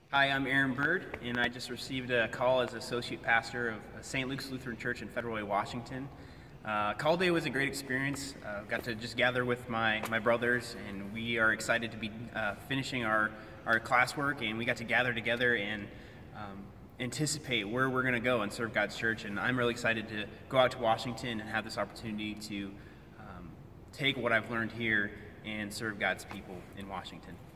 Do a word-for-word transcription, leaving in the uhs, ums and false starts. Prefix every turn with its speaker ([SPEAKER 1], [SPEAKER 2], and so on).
[SPEAKER 1] Hi, I'm Aaron Bird, and I just received a call as associate pastor of Saint Luke's Lutheran Church in Federal Way, Washington. Uh, call day was a great experience. Uh, got to just gather with my, my brothers, and we are excited to be uh, finishing our, our classwork, and we got to gather together and um, anticipate where we're going to go and serve God's church. And I'm really excited to go out to Washington and have this opportunity to um, take what I've learned here and serve God's people in Washington.